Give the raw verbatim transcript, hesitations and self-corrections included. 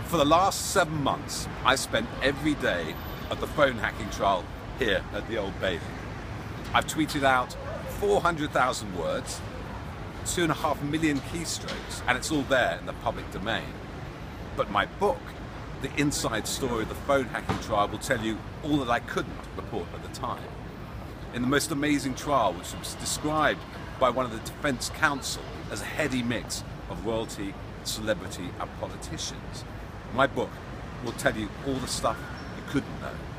For the last seven months, I spent every day of the phone hacking trial here at the Old Bailey. I've tweeted out four hundred thousand words, two and a half million keystrokes, and it's all there in the public domain. But my book, The Inside Story of the Phone Hacking Trial, will tell you all that I couldn't report at the time. In the most amazing trial, which was described by one of the defense counsel as a heady mix of royalty, celebrity and politicians, my book will tell you all the stuff you couldn't know.